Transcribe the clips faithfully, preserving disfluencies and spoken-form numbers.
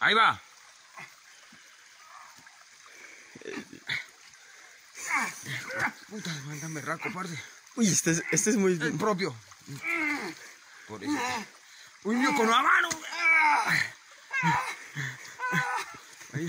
Ahí va. Puta, mándame raco, parce. Uy, este es, este es muy... El propio. Por eso. Uy, mío, con una mano. Ahí.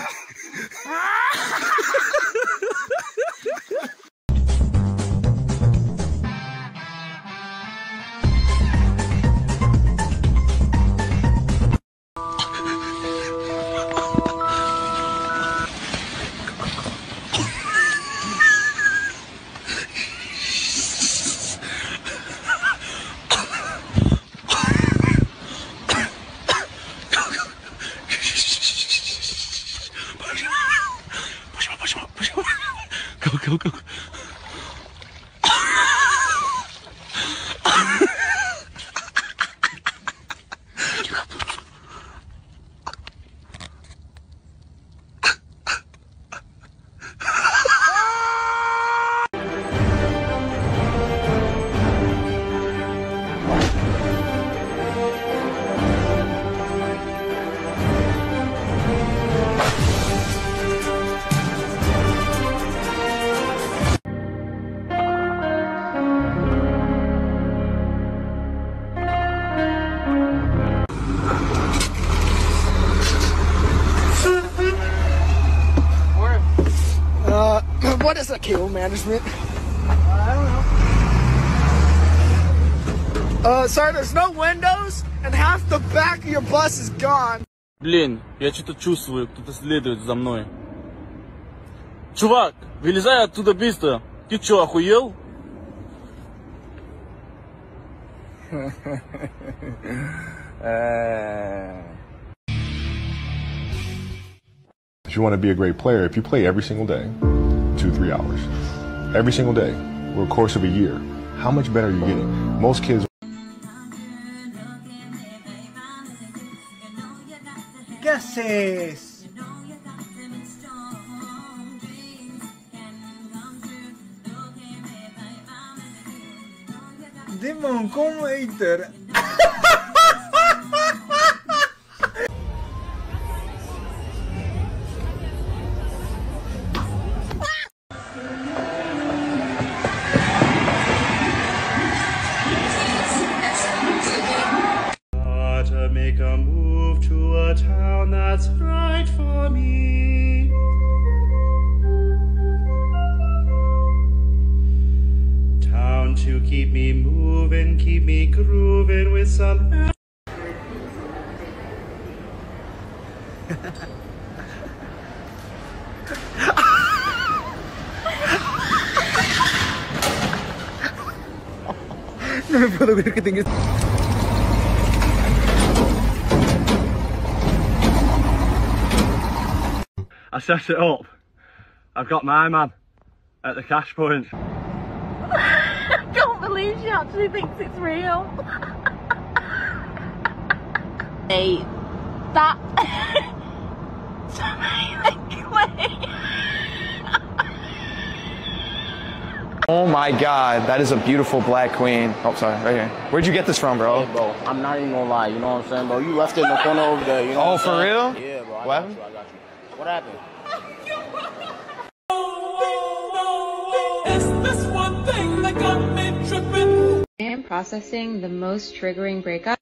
Go, go, go. What is a kill management? Uh, I don't know. Uh, sir, there's no windows, and half the back of your bus is gone. Блин, я что-то чувствую, кто-то следует за мной. Чувак, вылезай оттуда быстро. Ты что, охуел? If you want to be a great player, if you play every single day, two, three hours, every single day, over the course of a year, how much better are you getting? Most kids. ¿Qué haces? Demon Commentator. Make a move to a town that's right for me. Town to keep me moving, keep me grooving with some. No me puedo creer que tengas. I set it up. I've got my man at the cash point. I can't believe she actually thinks it's real. Hey, that so amazing. Oh my god, that is a beautiful black queen. Oh, sorry, right here. Where'd you get this from, bro? Hey, bro, I'm not even gonna lie, you know what I'm saying, bro? You left it in the corner over there, you know Oh, what for I'm real? saying? Yeah, bro, I What got happened? you, I got you. What happened? It's this one thing that got me tripping. I am processing the most triggering breakup.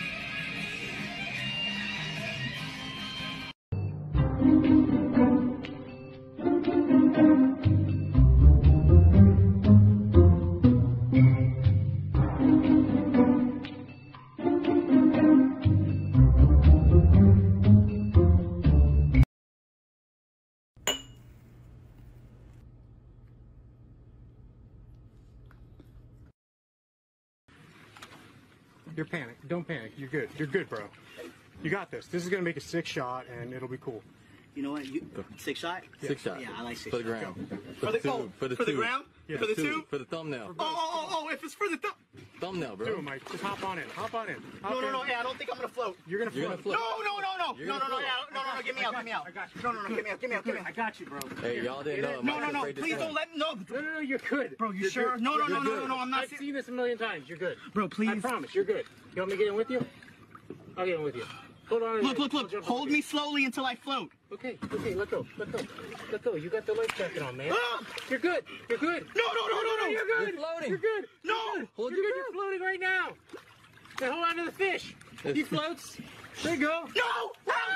You're panicked. Don't panic. You're good. You're good, bro. You got this. This is gonna make a six shot, and it'll be cool. You know what? You, six shot? Six shot. Yeah, I like six For the shot. ground. For the, oh, for the for the two. ground? Yeah, for the two. two? For the thumbnail. Oh, oh, oh, oh, if it's for the thumb. Thumbnail, bro. Do it, Mike. Just hop on in. Hop on in. Hop No, no, in. no, yeah, I don't think I'm gonna float. You're gonna You're float. gonna float. No, no, no, no. You're No, no, gonna no, float. yeah, no, no, no, get me out, get me out. I got you. No, no, no, get me out, get me out, get me out. I got you, bro. Hey, y'all didn't know. No, no, no, please don't let, no. No, no, no, you're good. Bro, you You're sure? good. No, no, no, You're no, good. no, no, I'm not I've serious. seen this a million times. You're good. Bro, please. I promise, you're good. You want me to get in with you? I'll get in with you. Hold on. Look, look, look. Hold me slowly until I float. Okay, okay, let go, let go, let go. You got the life jacket on, man. Ah! You're good. You're good. No, no, no, no, no. You're good. You're floating. You're good. No. You're good. Hold You're your good. You're floating right now. Now hold on to the fish. He floats. There you go. No.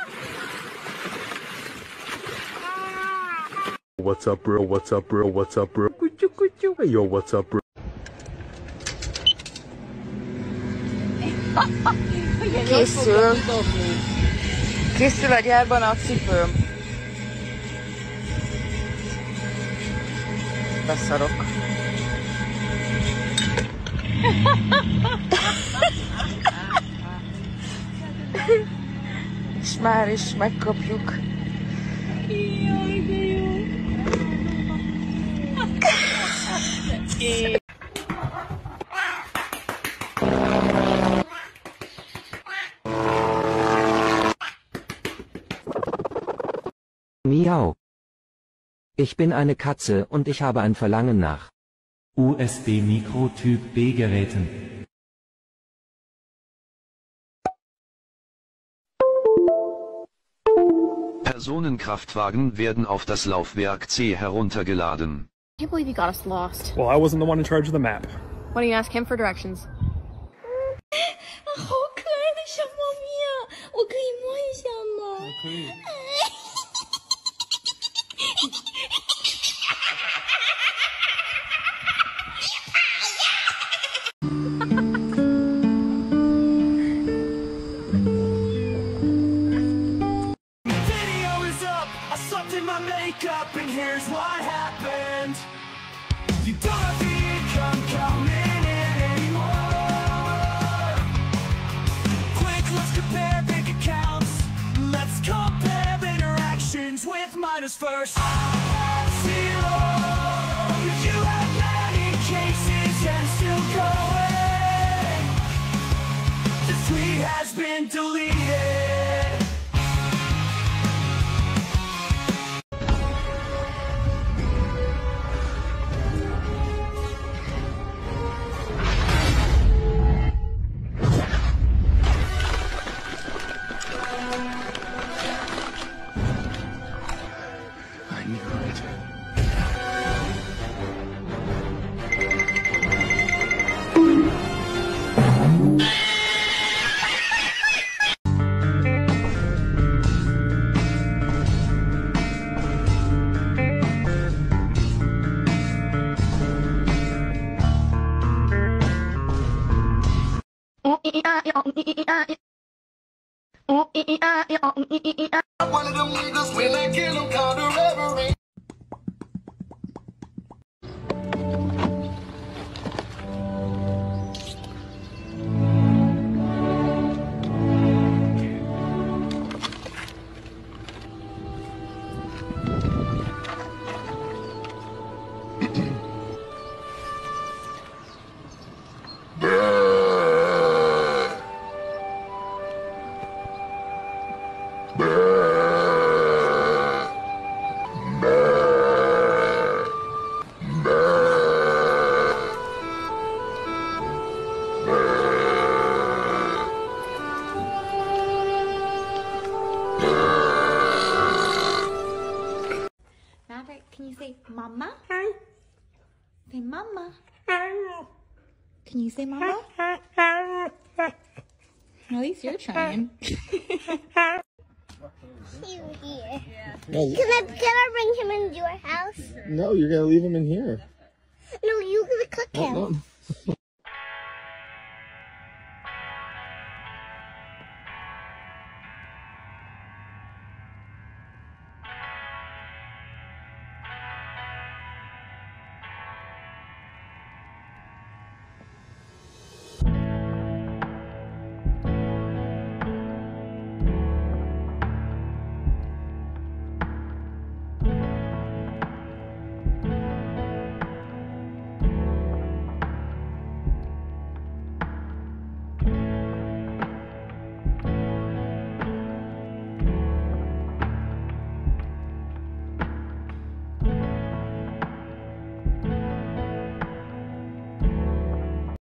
What's up, bro? What's up, bro? What's up, bro? Hey, yo, what's up, bro? Készül. Készül a gyárban a cipőm. Beszarok. És már is megkapjuk. Jaj, de jó. Miau. Ich bin eine Katze und ich habe ein Verlangen nach U S B-Mikrotyp B-Geräten. Personenkraftwagen werden auf das Laufwerk C heruntergeladen. I can't believe you got us lost. Well, I wasn't the one in charge of the map. Why don't you ask him for directions? 好可爱的小猫咪啊！我可以摸一下吗？ 可以。 Video is up. I sucked in my makeup, and here's what happened. You don't have the income coming in anymore. Quick, let's compare bank accounts. Let's compare interactions with minus first. I have zero. You have many cases and still going. The tweet has been deleted. I knew it. One of them niggas when I kill them call the reverend. Maverick, can you say mama? Say mama. Can you say mama? At least you're trying. You here. Can I, can I bring him into your house? No, you're gonna leave him in here. No, you gonna cook him. No, no.